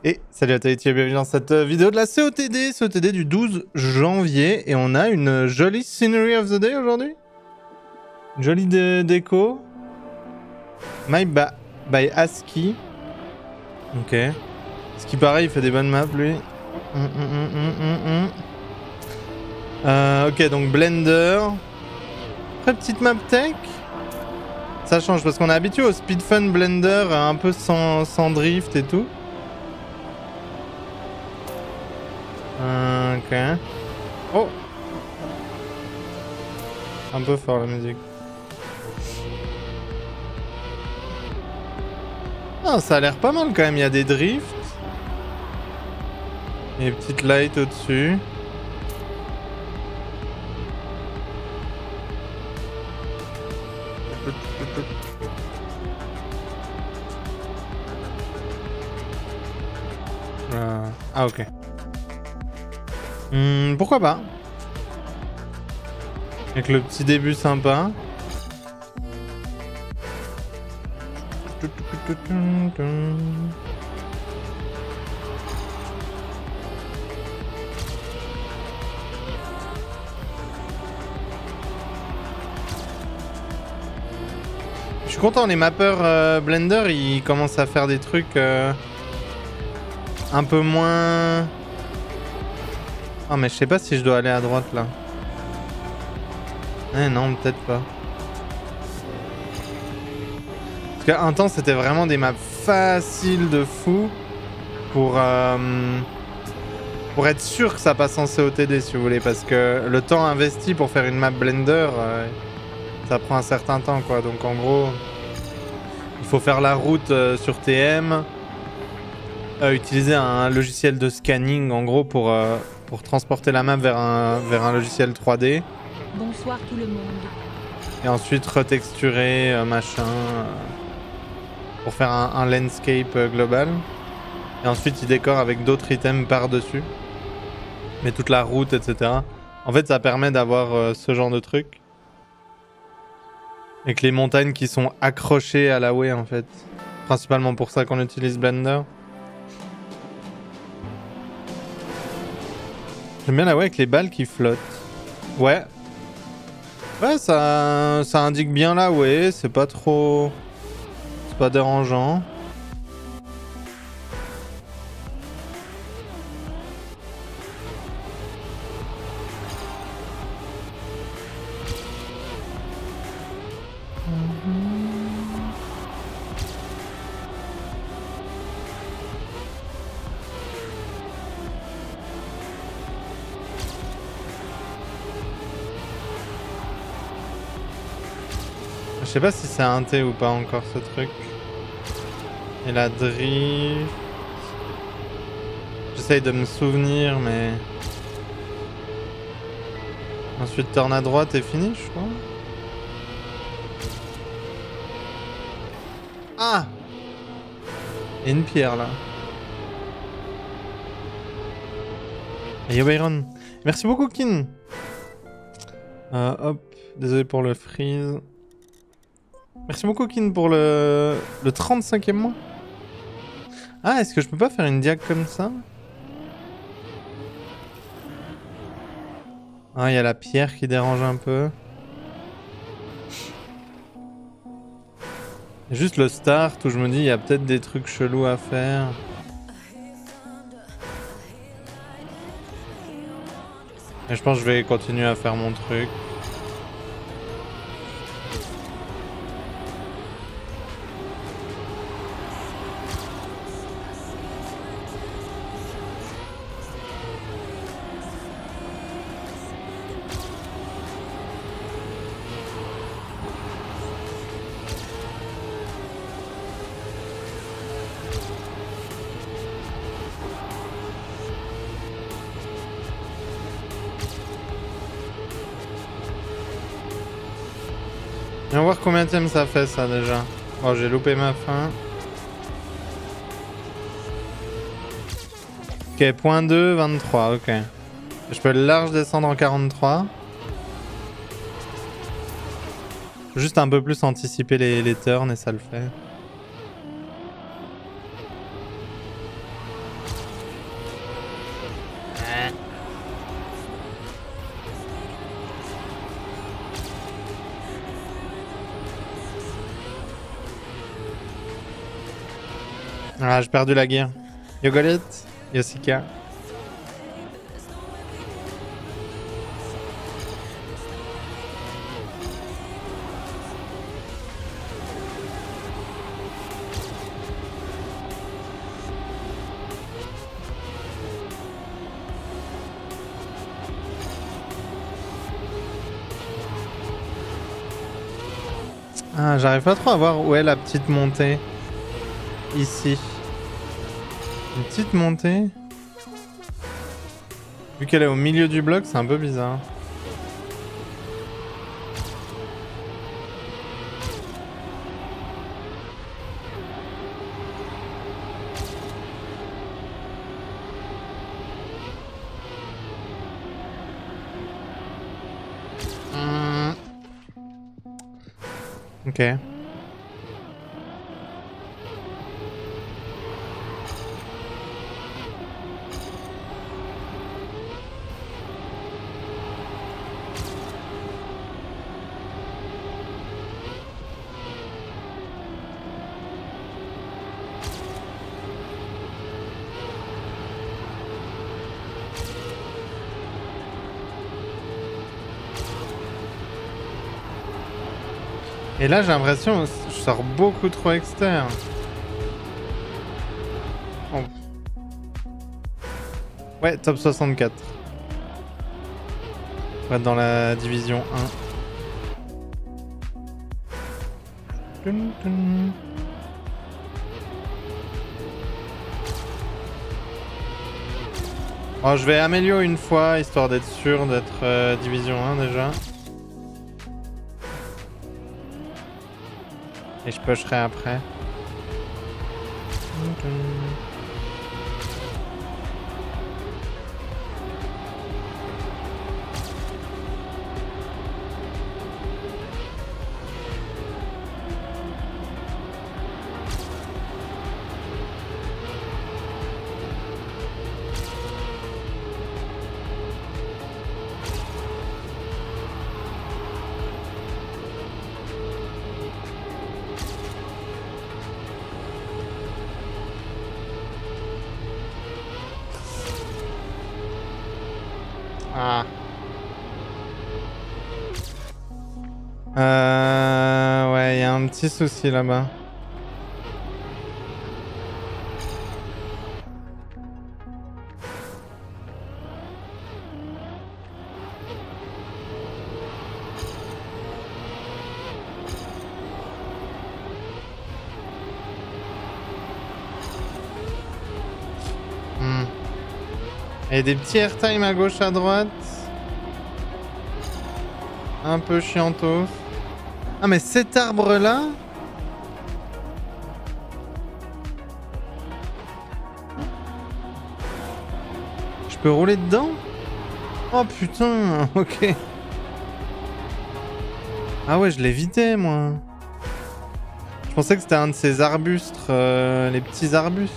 Et salut à toi et bienvenue dans cette vidéo de la COTD du 12 janvier. Et on a une jolie scenery of the day aujourd'hui. Jolie déco. By ASCII. Ok. Ce qui paraît, il fait des bonnes maps lui. Ok, donc Blender. Très petite map tech. Ça change parce qu'on est habitué au Speed Fun Blender un peu sans drift et tout. Ok. Oh! Un peu fort la musique. Ah, ça a l'air pas mal quand même, il y a des drifts. Et des petites lights au-dessus. Ah ok. Pourquoi pas? Avec le petit début sympa. Je suis content, les mappeurs Blender, ils commencent à faire des trucs un peu moins... Ah mais je sais pas si je dois aller à droite là. Eh non, peut-être pas. Parce qu'un temps c'était vraiment des maps faciles de fou pour être sûr que ça passe en COTD si vous voulez, parce que le temps investi pour faire une map Blender ça prend un certain temps quoi. Donc en gros il faut faire la route sur TM, utiliser un logiciel de scanning en gros pour transporter la map vers un logiciel 3D. Bonsoir tout le monde. Et ensuite retexturer machin pour faire un landscape global. Et ensuite il décore avec d'autres items par-dessus. Mais toute la route, etc. En fait ça permet d'avoir ce genre de truc. Avec les montagnes qui sont accrochées à la way en fait. Principalement pour ça qu'on utilise Blender. J'aime bien la way avec les balles qui flottent. Ouais. Ouais, ça indique bien la way, c'est pas trop... C'est pas dérangeant. Je sais pas si c'est un T ou pas encore ce truc. Et la drift... J'essaye de me souvenir mais... Ensuite turn à droite et fini je crois. Ah! Il y a une pierre là. Et yo Byron. Merci beaucoup Kin. Hop, désolé pour le freeze. Merci beaucoup Kin pour le 35e mois. Ah, est-ce que je peux pas faire une diag comme ça? Ah, il y a la pierre qui dérange un peu. Juste le start où je me dis il y a peut-être des trucs chelous à faire. Et je pense que je vais continuer à faire mon truc. Et on va voir combien de temps ça fait ça déjà. Oh, j'ai loupé ma fin. Ok, point 2, 23, ok. Je peux large descendre en 43. Faut juste un peu plus anticiper les turns et ça le fait. Ah, j'ai perdu la gear. Yogolit, Yossika. Ah, j'arrive pas trop à voir où est la petite montée. Ici. Une petite montée. Vu qu'elle est au milieu du bloc, c'est un peu bizarre. Ok. Et là, j'ai l'impression que je sors beaucoup trop externe. Oh. Ouais, top 64. On va être dans la division 1. Dun, dun. Oh, je vais améliorer une fois, histoire d'être sûr d'être division 1 déjà. Et je pusherai après. Ah. Ouais, il y a un petit souci là-bas. Et des petits airtime à gauche à droite. Un peu chiantos. Ah mais cet arbre là. Je peux rouler dedans? Oh putain, ok. Ah ouais, je l'ai évité moi. Je pensais que c'était un de ces arbustes, les petits arbustes.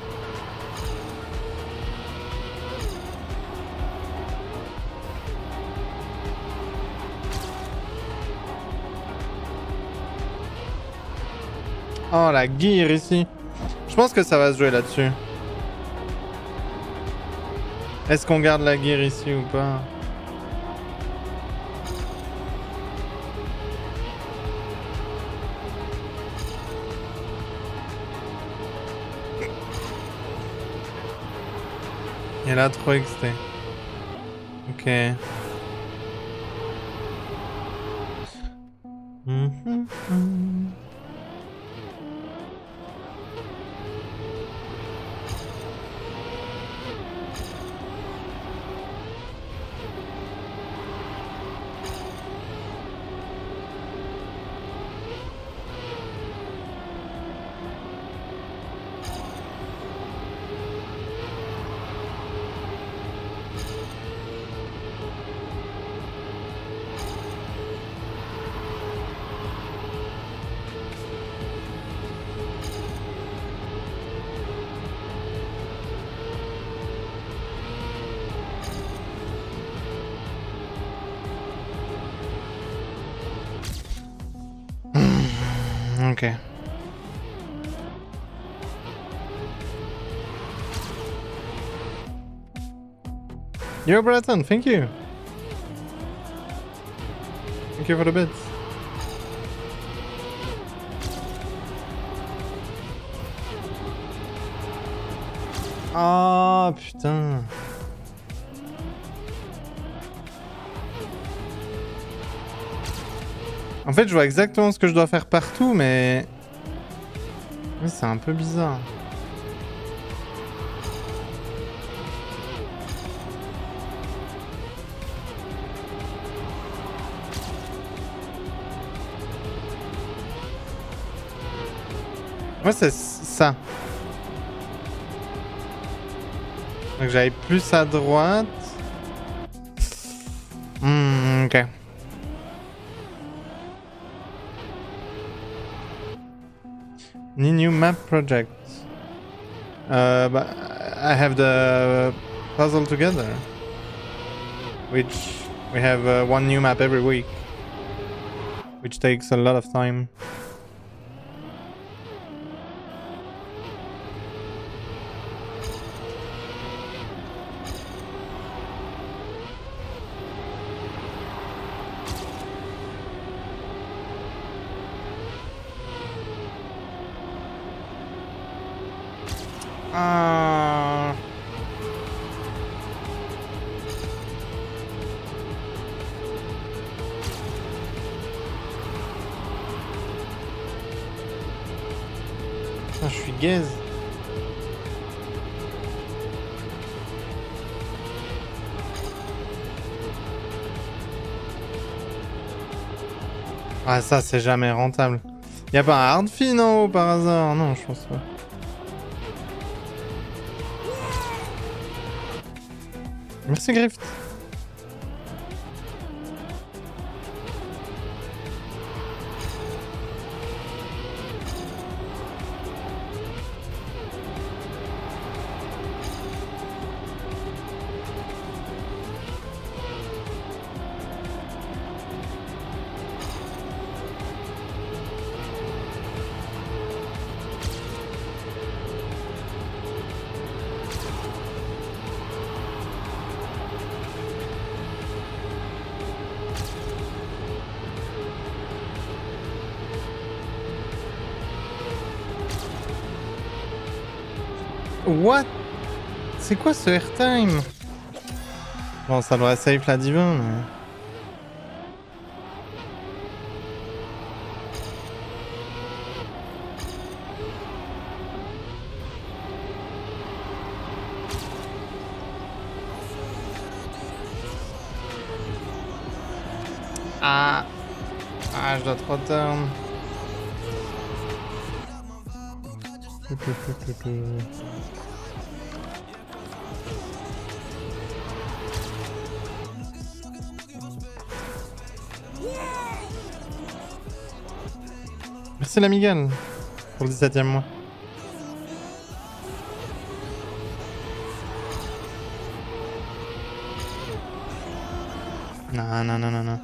Oh la gear ici. Je pense que ça va se jouer là-dessus. Est-ce qu'on garde la gear ici ou pas? Il a trop XT. Ok. Yo, Breton, thank you. Thank you for the bits. Oh putain. En fait, je vois exactement ce que je dois faire partout, mais... Oui, c'est un peu bizarre. Moi, c'est ça. Donc j'aille plus à droite. Ok. New map project. But I have the puzzle together, which we have one new map every week, which takes a lot of time. Je suis gaze. Ah ça c'est jamais rentable. Y'a pas un hard fin en haut par hasard? Non, je pense pas. Merci Grift. What? C'est quoi ce airtime? Bon, ça devrait safe la divin, mais... Ah, je dois trop turn. Merci la Miguel pour le 17e mois. Non, non, non, non, non.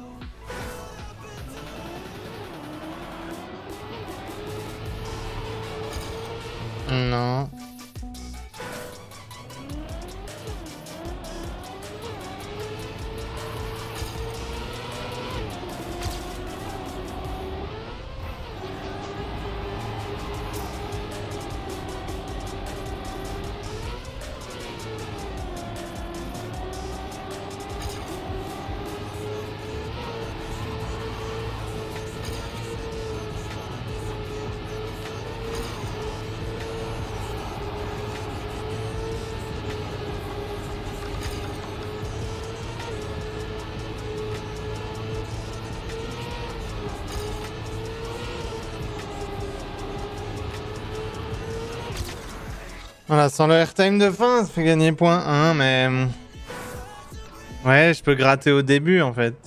Non. Voilà, sans le airtime de fin, ça fait gagner point 1, mais... Ouais, je peux gratter au début, en fait.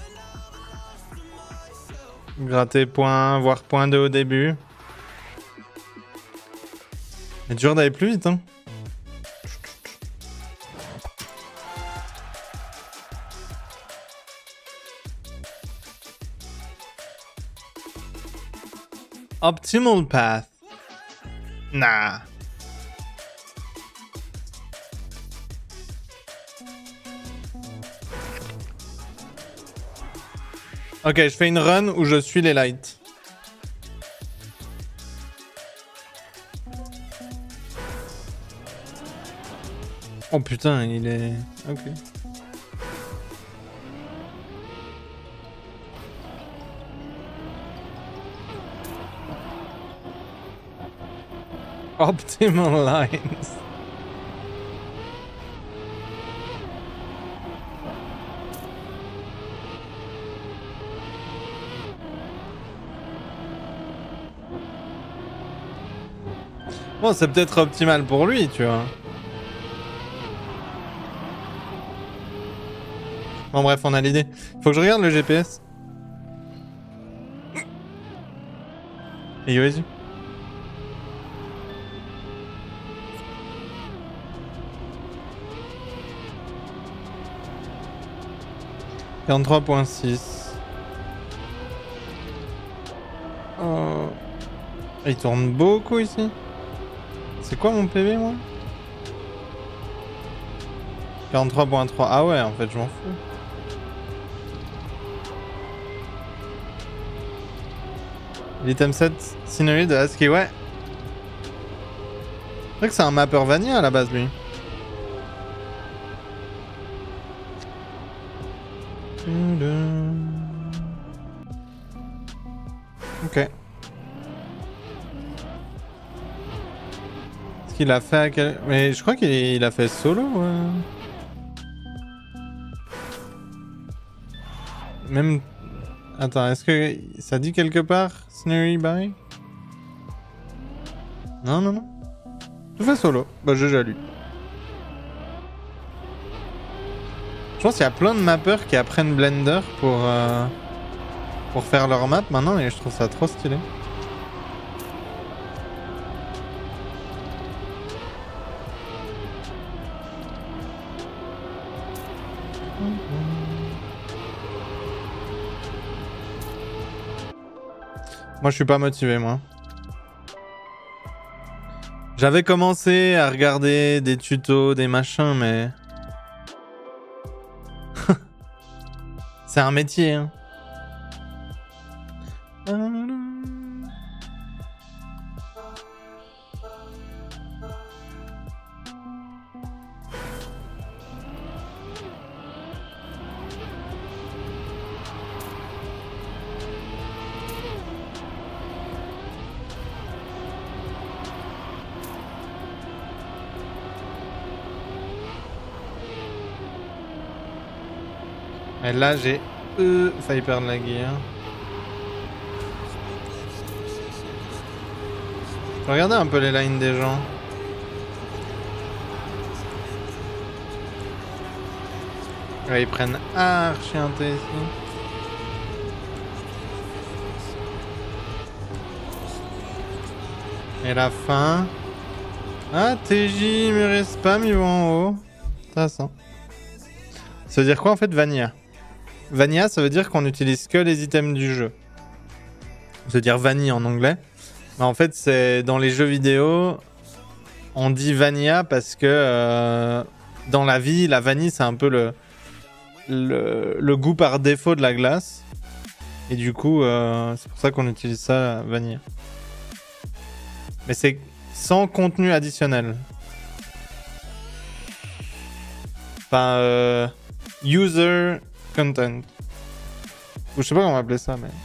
Gratter point 1, voire point 2 au début. C'est dur d'aller plus vite, hein. Optimal path. Nah. Ok, je fais une run où je suis les lights. Oh putain, il est... Ok. Optimal lines. Bon, c'est peut-être optimal pour lui, tu vois. Bon bref, on a l'idée. Faut que je regarde le GPS. Et vas-y. « 43.6. Oh. Il tourne beaucoup ici. C'est quoi mon PV, moi? 43.3. Ah ouais, en fait, je m'en fous. L'item set scenery de Husky, ouais. C'est vrai que c'est un mapper vanilla à la base, lui. Ok. Est-ce qu'il a fait à quel... Mais je crois qu'il a fait solo, ouais. Même... Attends, est-ce que ça dit quelque part Scenery by? Non, non, non. Tout fait solo. Bah, GG lui. Je pense qu'il y a plein de mappeurs qui apprennent Blender pour faire leur map maintenant et je trouve ça trop stylé. Moi, je suis pas motivé, moi. J'avais commencé à regarder des tutos, des machins, mais... C'est un métier, hein. Et là, j'ai failli perdre la guerre. Regardez un peu les lines des gens. Ouais, ils prennent archi inté ici. Et la fin. Ah, TJ, mur spam, ils vont en haut. Intéressant. Ça veut dire quoi en fait, Vanilla? Vanilla, ça veut dire qu'on n'utilise que les items du jeu. Ça veut dire vanille en anglais. Mais en fait, c'est dans les jeux vidéo, on dit vanilla parce que dans la vie, la vanille, c'est un peu le goût par défaut de la glace. Et du coup, c'est pour ça qu'on utilise ça, vanilla. Mais c'est sans contenu additionnel. Enfin, user content. Ou je sais pas comment appeler ça, mais...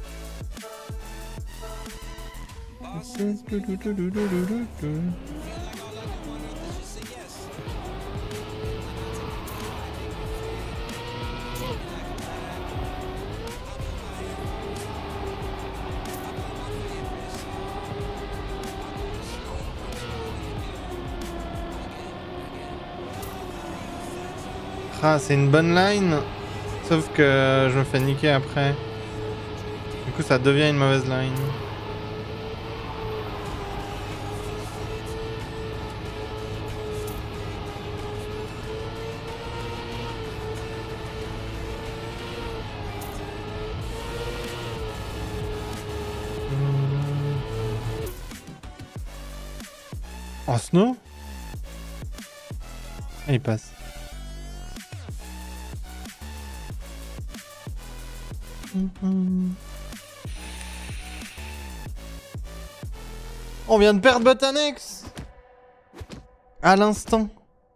Ah, c'est une bonne line, sauf que je me fais niquer après. Du coup, ça devient une mauvaise line. En snow? Et il passe. On vient de perdre Botanex à l'instant.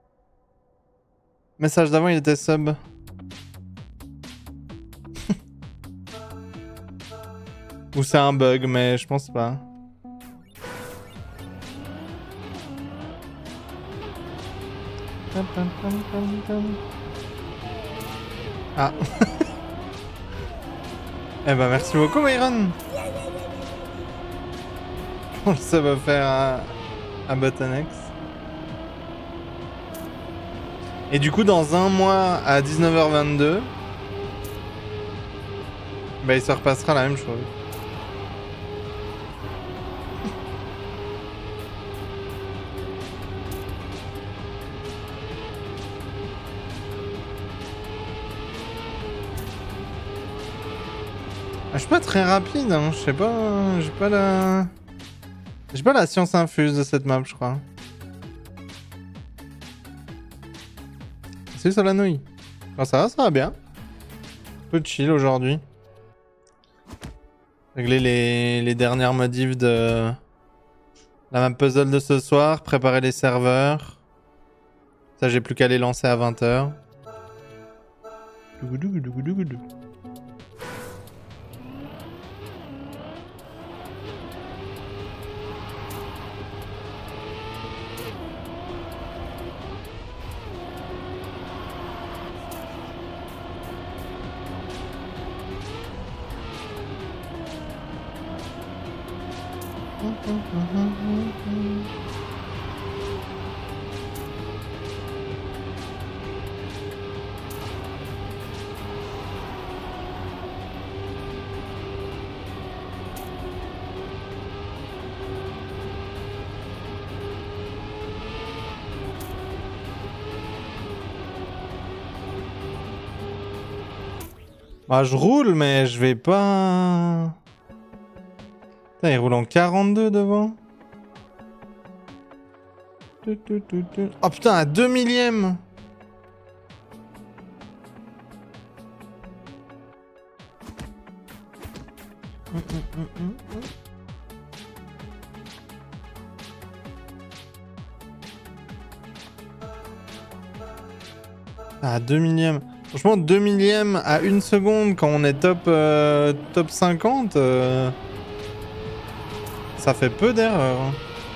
Message d'avant, il était sub. Ou c'est un bug, mais je pense pas. Ah. Eh ben merci beaucoup Myron. Pour le sub offert à Botanex. Et du coup dans un mois à 19h22, bah il se repassera la même chose. Je suis pas très rapide, hein. Je sais pas, j'ai pas la science infuse de cette map, je crois. C'est Solanouille. Quand ça va bien. Un peu de chill aujourd'hui. Régler les dernières modifs de la map puzzle de ce soir, préparer les serveurs. Ça, j'ai plus qu'à les lancer à 20h. Bah, je roule, mais je vais pas... Putain, il roule en 42 devant. Oh putain, à 2 millièmes. À 2 millièmes. Franchement, 2 millièmes à 1 seconde quand on est top 50, ça fait peu d'erreurs.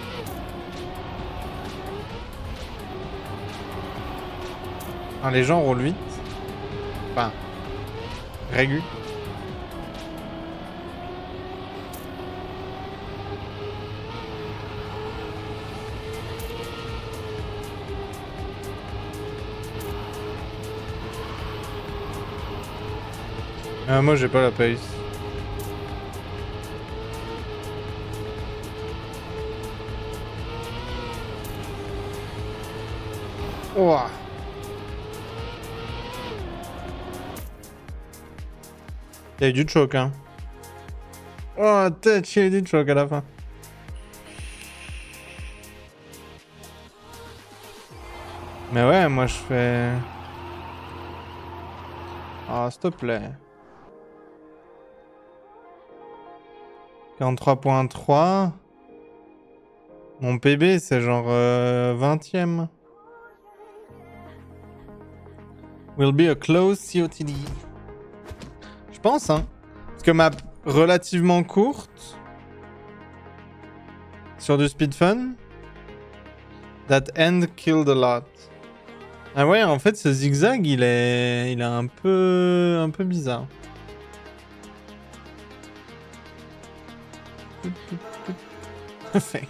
Ah, les gens roulent vite. Enfin, régu. Moi j'ai pas la pace. Oh. Il y a eu du choc, hein. Oh tête, il y a eu du choc à la fin. Mais ouais, moi je fais... Ah, s'il te plaît. 43.3. Mon PB, c'est genre 20ème. Will be a close COTD. Je pense, hein. Parce que map relativement courte. Sur du speed fun. That end killed a lot. Ah ouais, en fait, ce zigzag, il est un peu bizarre. Thanks.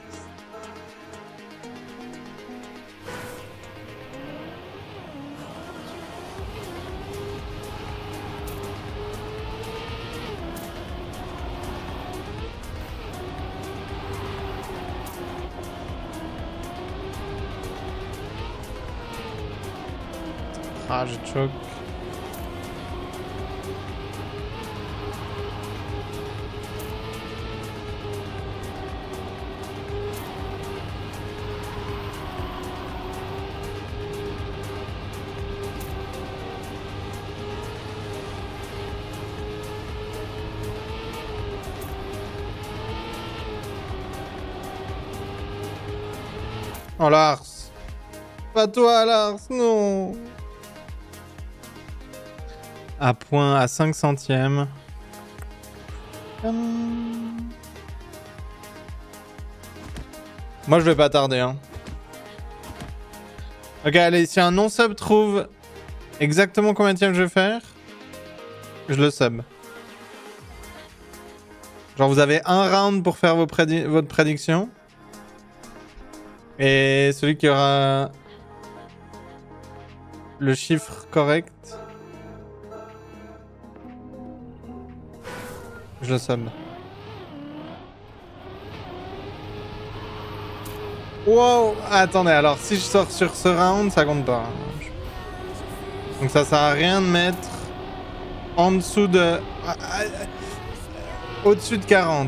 Ah, je choque. Oh Lars. Pas toi Lars, non. À point à 5 centièmes. Moi je vais pas tarder hein. Ok allez, si un non-sub trouve exactement combien de je vais faire, je le sub. Genre vous avez un round pour faire votre prédiction. Et celui qui aura le chiffre correct, je le sub. Wow, attendez, alors si je sors sur ce round, ça compte pas. Donc ça sert à rien de mettre en dessous de... au-dessus de 40.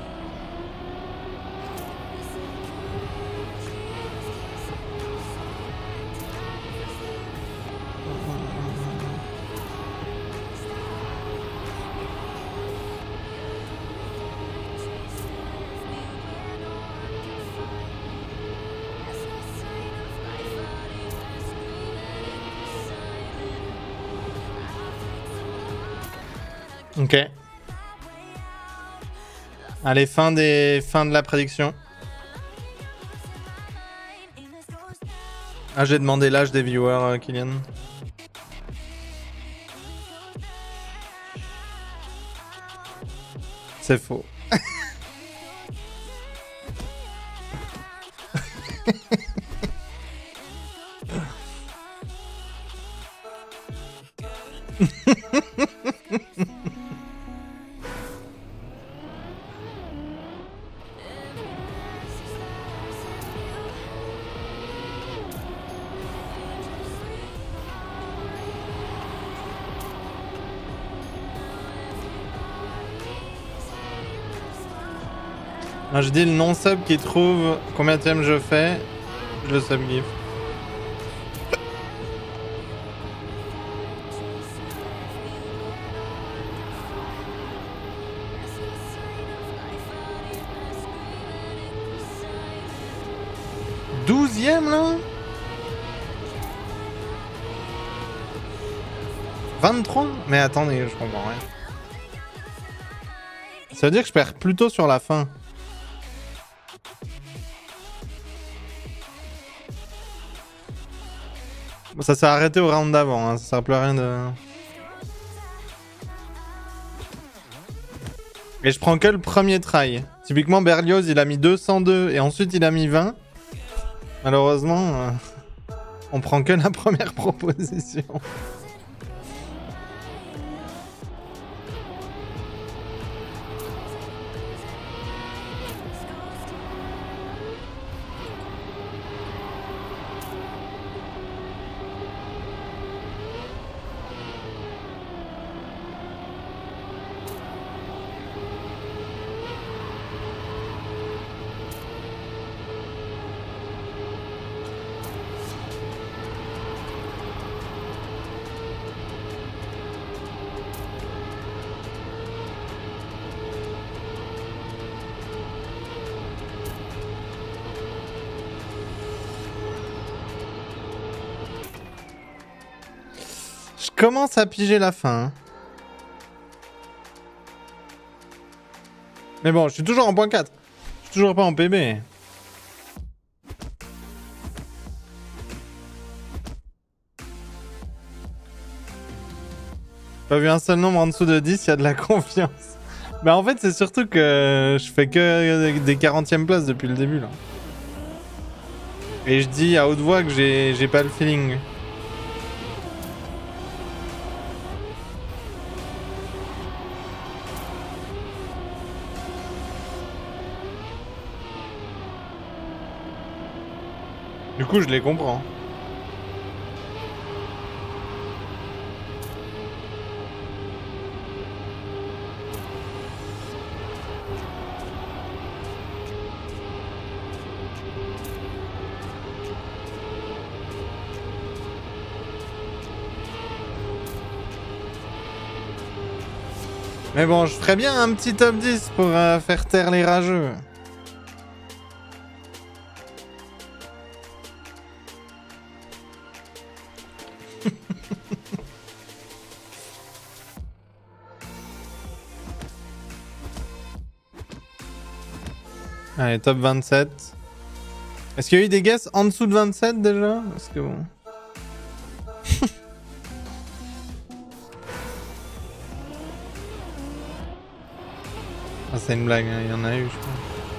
Ok. Allez, fin de la prédiction. Ah, j'ai demandé l'âge des viewers, Kylian. C'est faux. Moi, je dis le non-sub qui trouve combien de je fais, je le sub-give. Là 23? Mais attendez, je comprends rien. Ça veut dire que je perds plutôt sur la fin. Bon, ça s'est arrêté au round d'avant, hein. Ça sert plus à rien de... Et je prends que le premier try. Typiquement Berlioz il a mis 202 et ensuite il a mis 20. Malheureusement, on prend que la première proposition. Je commence à piger la fin. Hein. Mais bon, je suis toujours en point 4. Je suis toujours pas en PB. Pas vu un seul nombre en dessous de 10, il y a de la confiance. Mais en fait, c'est surtout que je fais que des 40e places depuis le début là. Et je dis à haute voix que j'ai pas le feeling. Du coup, je les comprends. Mais bon, je ferais bien un petit top 10 pour faire taire les rageux. Allez, top 27. Est-ce qu'il y a eu des guesses en dessous de 27 déjà? Parce que bon... Ah, c'est une blague, hein. Il y en a eu, je crois.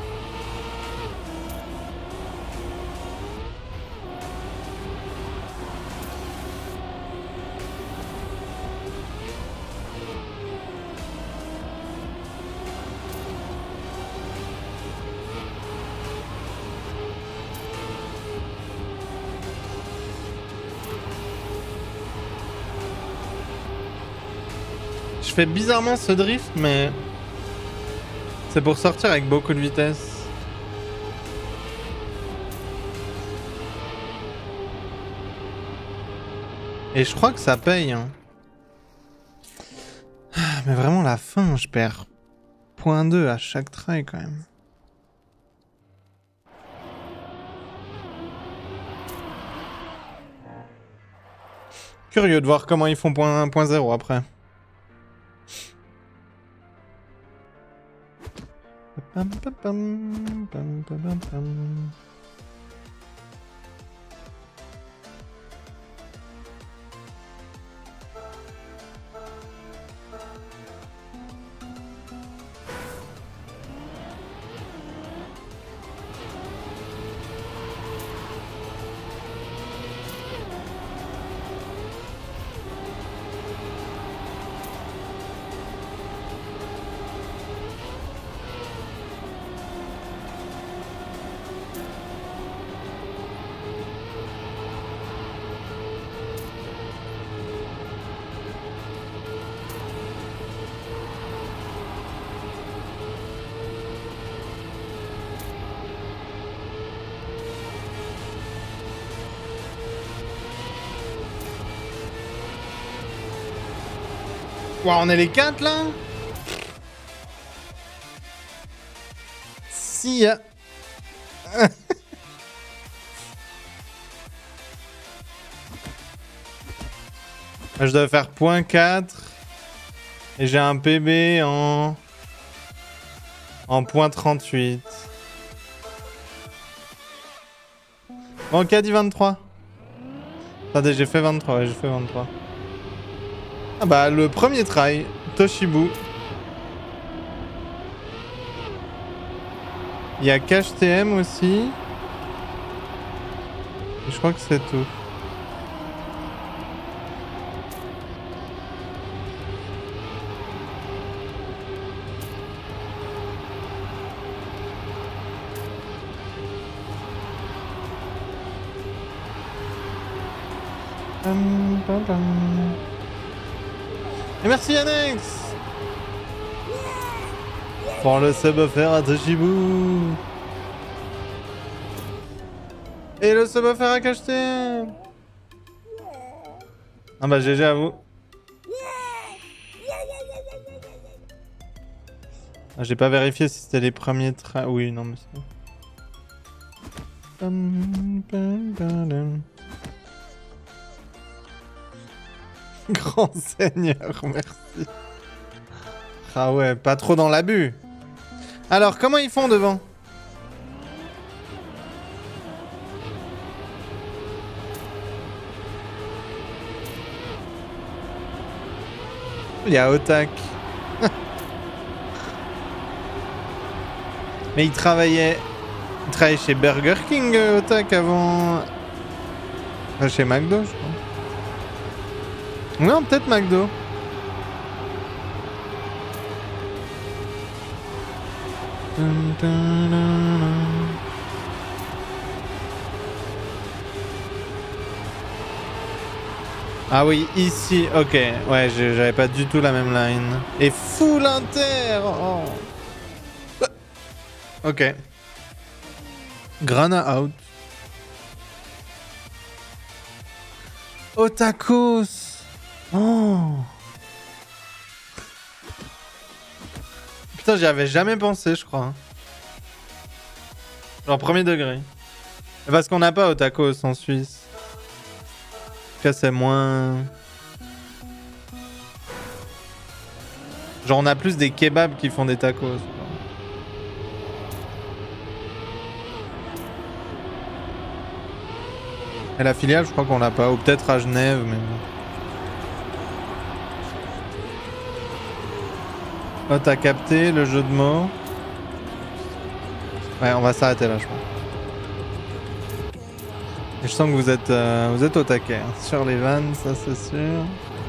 Je fais bizarrement ce drift, mais c'est pour sortir avec beaucoup de vitesse. Et je crois que ça paye. Hein. Mais vraiment la fin, je perds 0.2 à chaque try quand même. Curieux de voir comment ils font 0.0 après. Pam, pam, pam, pam, pam, pam. Wow, on est les 4 là. Si. Je dois faire 0.4 et j'ai un PB en 0.38. Bon, ok, dit 23. Attendez, j'ai fait 23, ouais, j'ai fait 23. Ah bah, le premier try, Toshibu. Il y a Cash TM aussi. Et je crois que c'est tout. Et merci Annex pour le sub offert à Toshibu. Et le sub offert à Cacheté. Ah bah GG à vous. Ah, j'ai pas vérifié si c'était les premiers trains. Oui, non mais c'est bon. Grand seigneur, merci. Ah ouais, pas trop dans l'abus. Alors, comment ils font devant? Il y a Otak. Mais il travaillait chez Burger King, Otak, avant... Enfin, chez McDo, je crois. Non, peut-être McDo. Ah oui, ici, ok. Ouais, j'avais pas du tout la même line. Et full inter. Oh. Ok. Grana out. Otakos. Oh. Putain, j'y avais jamais pensé, je crois. Genre premier degré. Parce qu'on n'a pas Otakos en Suisse. tout cas, c'est moins... Genre, on a plus des kebabs qui font des tacos. Quoi. Et la filiale, je crois qu'on l'a pas. Ou peut-être à Genève, mais bon. Oh, t'as capté le jeu de mots. Ouais, on va s'arrêter là, je crois. Et je sens que vous êtes au taquet. Hein. Sur les vannes, ça c'est sûr.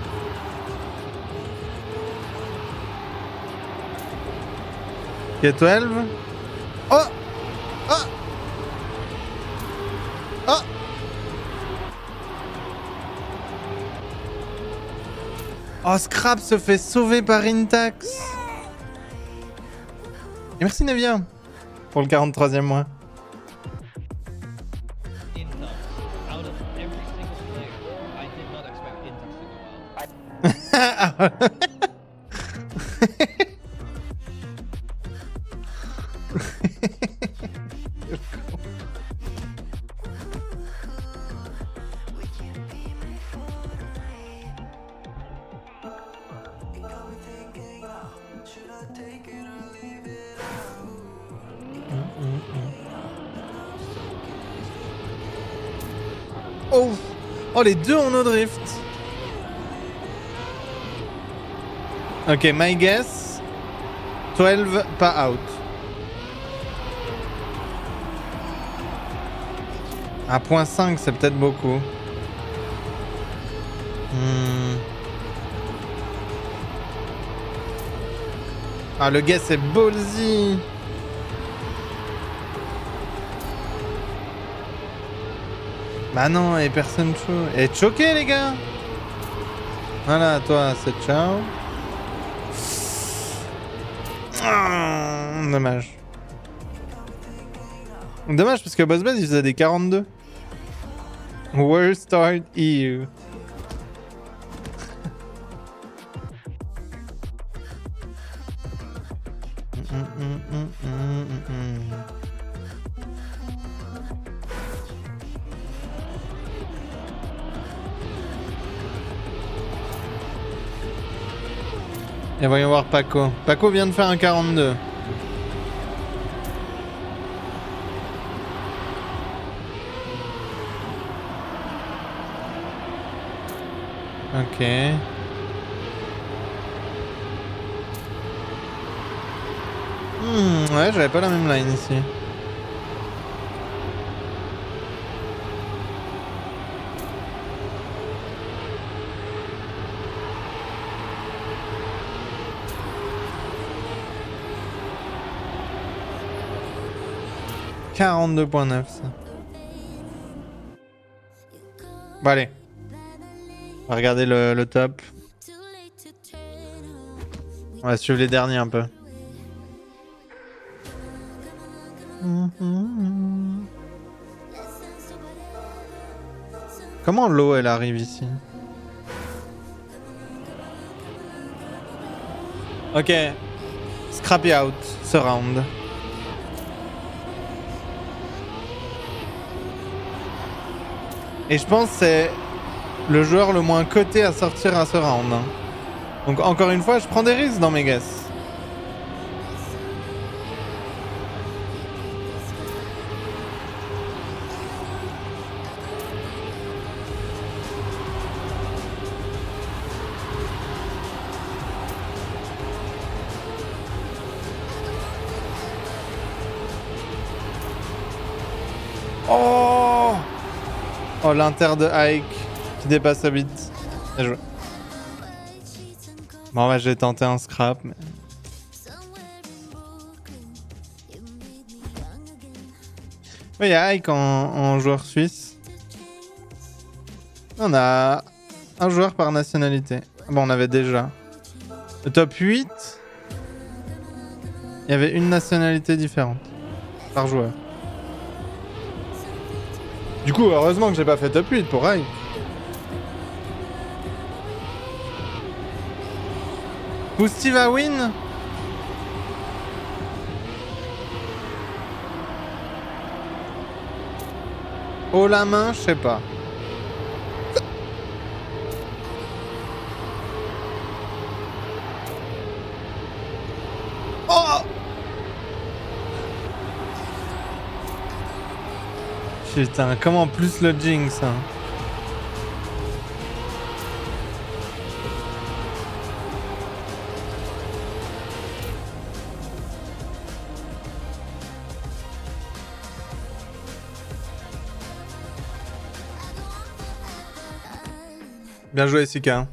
K12. Oh! Oh! Oh! Oh, Scrap se fait sauver par Intax. Et merci Nevia pour le 43e mois. Oh! Oh, les deux en no drift. Ok, my guess. 12 pas out. À 0.5, c'est peut-être beaucoup. Ah, le guess c'est ballsy. Bah non, et personne chaud. Et choqué les gars. Voilà, toi c'est ciao. Dommage. Dommage parce que BossBuzz il faisait des 42. Worst start EU. Et voyons voir Paco. Paco vient de faire un 42. Ok. Ouais, j'avais pas la même line ici. « 42.9 ça. Bon allez. On va regarder le top. On va suivre les derniers un peu. Comment l'eau elle arrive ici? Ok. Scrappy out ce round. Et je pense que c'est le joueur le moins coté à sortir à ce round. Hein. Donc encore une fois, je prends des risques dans mes guesses. Oh! Oh, l'inter de Ike qui dépasse à 8. Bien joué. Bon, ouais, j'ai tenté un scrap. Mais... oui, il y a Ike en joueur suisse. On a un joueur par nationalité. Bon, on avait déjà. Le top 8, il y avait une nationalité différente par joueur. Du coup, heureusement que j'ai pas fait top 8 pour Ike. Boosty va win? Oh la main, je sais pas. Putain, comment plus le Jinx hein. Bien joué, Sika.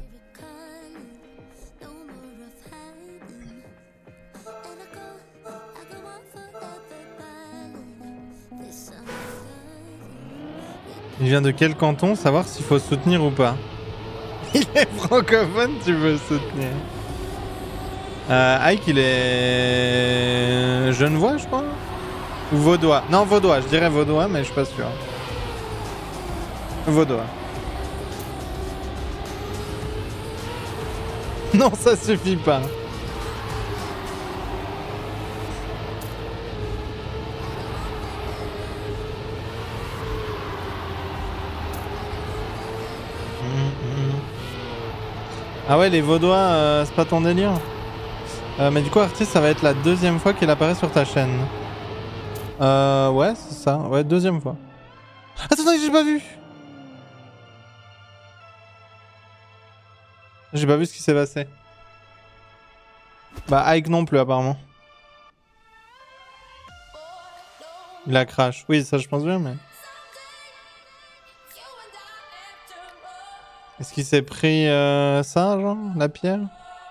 Il vient de quel canton? Savoir s'il faut soutenir ou pas. Il est francophone, tu veux soutenir. Ike, il est genevois, je crois. Ou vaudois. Non, vaudois. Je dirais vaudois, mais je suis pas sûr. Vaudois. Non, ça suffit pas. Ah ouais, les Vaudois, c'est pas ton délire. Mais du coup, Artis, ça va être la deuxième fois qu'il apparaît sur ta chaîne. Ouais, c'est ça. Ouais, deuxième fois. Attends, j'ai pas vu. J'ai pas vu ce qui s'est passé. Bah, Ike non plus, apparemment. Il a crash. Oui, ça, je pense bien, mais... Est-ce qu'il s'est pris ça, genre, la pierre?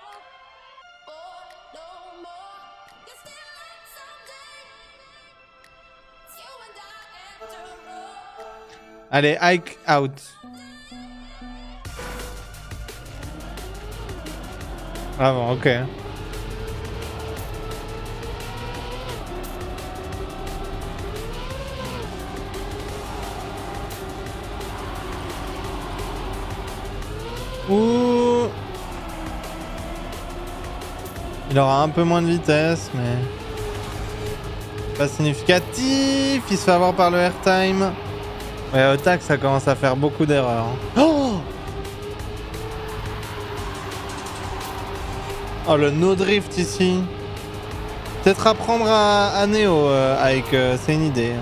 Allez, Ike out. Ah bon, ok. Ouh. Il aura un peu moins de vitesse, mais... pas significatif. Il se fait avoir par le airtime. Ouais, attaque, ça commence à faire beaucoup d'erreurs. Oh, oh, le no drift ici. Peut-être apprendre à Neo avec... c'est une idée.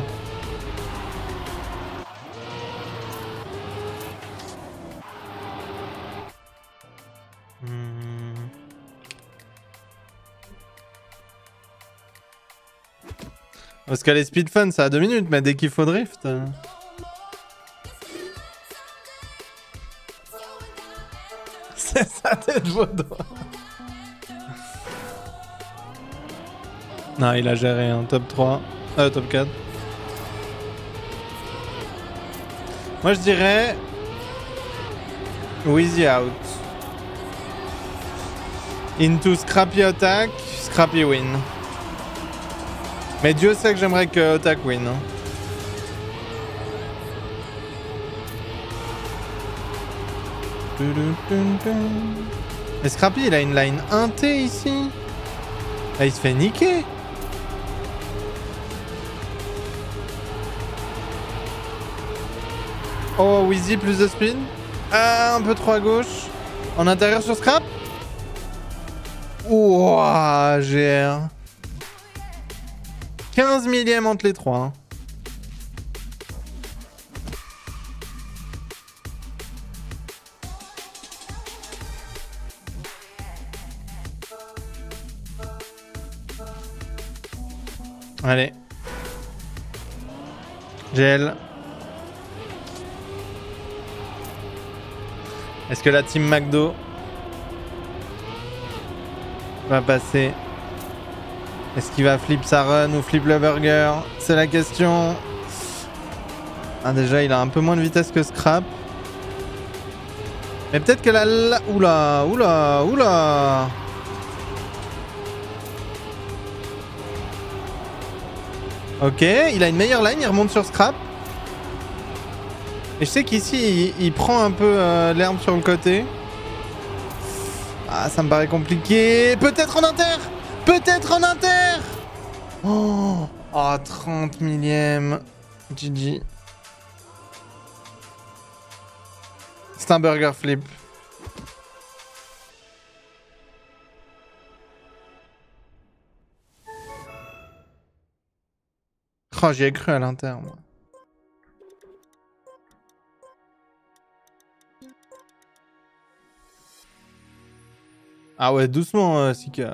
Parce que les speed fun, ça a 2 minutes, mais dès qu'il faut drift... C'est sa tête vaudois. Non, il a géré un top 3. Top 4. Moi, je dirais... Wheezy out. Into Scrappy attack, Scrappy win. Mais Dieu sait que j'aimerais que attack win. Hein. Mais Scrappy, il a une line 1T ici. Ah, il se fait niquer. Oh, Wheezy plus de speed. Ah, un peu trop à gauche. En intérieur sur Scrap. Ouah, GR. 15 millième entre les trois. Hein. Allez. GL. Est-ce que la team McDo va passer? Est-ce qu'il va flip sa run ou flip le burger? C'est la question. Ah, déjà, il a un peu moins de vitesse que Scrap. Mais peut-être que la... Oula, oula, oula. Ok, il a une meilleure line, il remonte sur Scrap. Et je sais qu'ici, il prend un peu l'herbe sur le côté. Ah, ça me paraît compliqué. Peut-être en inter. Peut-être en inter. Oh, 30 millième. GG. C'est un burger flip. Oh, j'y ai cru à l'inter, moi. Ah ouais, doucement, Sika.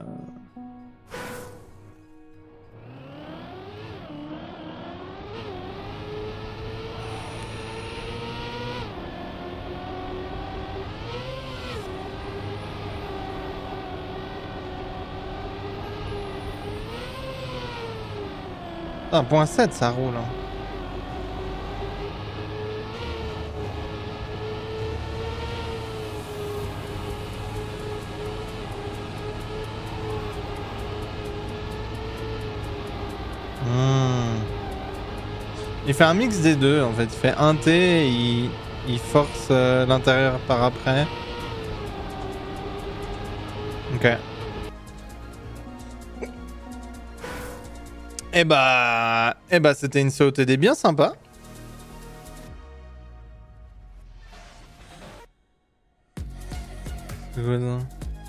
Ah, 1.7, ça roule. Hein. Il fait un mix des deux en fait. Il fait un T, il force l'intérieur par après. Ok. Eh bah c'était une COTD bien sympa. C'est quoi ça?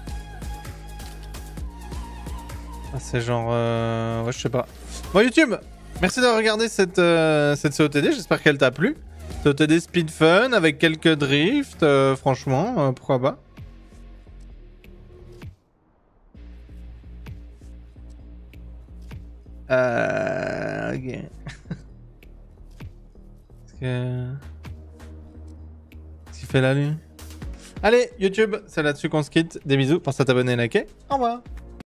Ah, c'est genre... Ouais, je sais pas. Bon, YouTube, merci d'avoir regardé cette COTD. J'espère qu'elle t'a plu. COTD speed fun avec quelques drifts. Franchement, pourquoi pas. Ok. Qu'est-ce qu'il fait là, lui? Allez, YouTube, c'est là-dessus qu'on se quitte. Des bisous. Pense à t'abonner et liker. Au revoir.